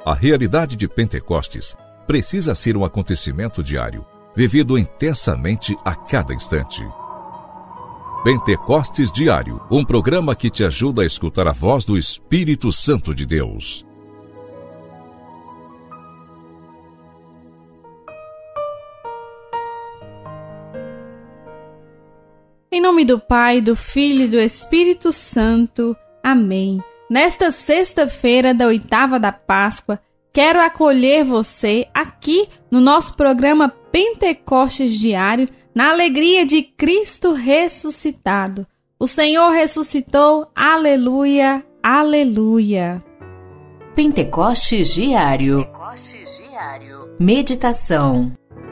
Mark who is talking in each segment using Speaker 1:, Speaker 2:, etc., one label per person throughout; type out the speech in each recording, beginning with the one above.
Speaker 1: A realidade de Pentecostes precisa ser um acontecimento diário, vivido intensamente a cada instante. Pentecostes Diário, um programa que te ajuda a escutar a voz do Espírito Santo de Deus.
Speaker 2: Em nome do Pai, do Filho e do Espírito Santo. Amém. Nesta sexta-feira da 8ª da Páscoa, quero acolher você aqui no nosso programa Pentecostes Diário, na alegria de Cristo ressuscitado. O Senhor ressuscitou, aleluia, aleluia.
Speaker 3: Pentecostes Diário. Pentecostes Diário. Meditação.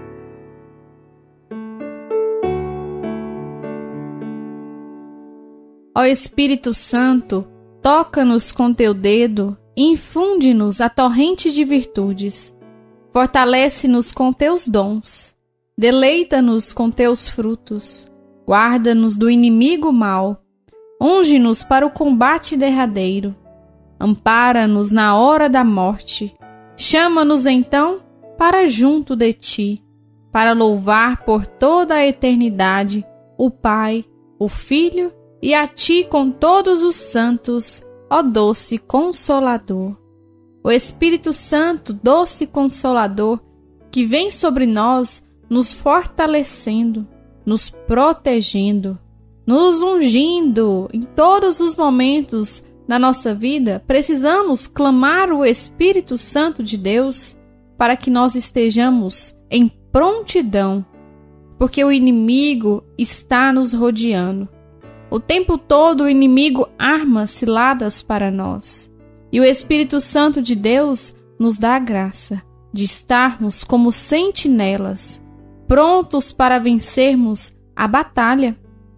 Speaker 2: Ó Espírito Santo, toca-nos com teu dedo e infunde-nos a torrente de virtudes. Fortalece-nos com teus dons. Deleita-nos com teus frutos. Guarda-nos do inimigo mau. Unge-nos para o combate derradeiro. Ampara-nos na hora da morte. Chama-nos então para junto de ti, para louvar por toda a eternidade o Pai, o Filho e a ti com todos os santos, ó doce Consolador. O Espírito Santo, doce Consolador, que vem sobre nós, nos fortalecendo, nos protegendo, nos ungindo em todos os momentos da nossa vida, precisamos clamar o Espírito Santo de Deus para que nós estejamos em prontidão, porque o inimigo está nos rodeando. O tempo todo o inimigo arma ciladas para nós. E o Espírito Santo de Deus nos dá a graça de estarmos como sentinelas, prontos para vencermos a batalha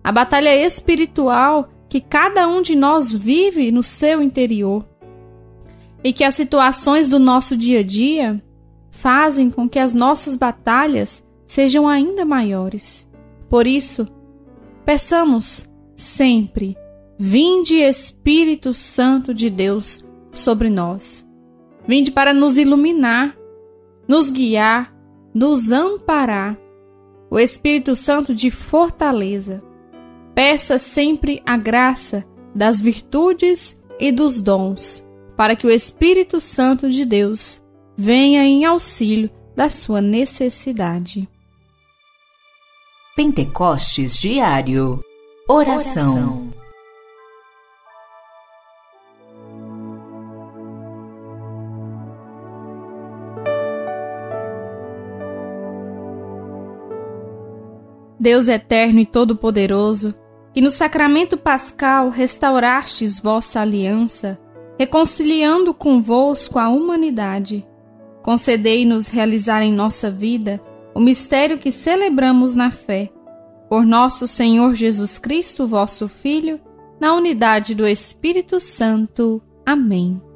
Speaker 2: espiritual que cada um de nós vive no seu interior. E que as situações do nosso dia a dia fazem com que as nossas batalhas sejam ainda maiores. Por isso, peçamos sempre: vinde Espírito Santo de Deus sobre nós. Vinde para nos iluminar, nos guiar, nos amparar. O Espírito Santo de fortaleza. Peça sempre a graça das virtudes e dos dons, para que o Espírito Santo de Deus venha em auxílio da sua necessidade.
Speaker 3: Pentecostes Diário. Oração.
Speaker 2: Deus eterno e todo-poderoso, que no sacramento pascal restaurastes vossa aliança, reconciliando convosco a humanidade, concedei-nos realizar em nossa vida o mistério que celebramos na fé. Por nosso Senhor Jesus Cristo, vosso Filho, na unidade do Espírito Santo. Amém.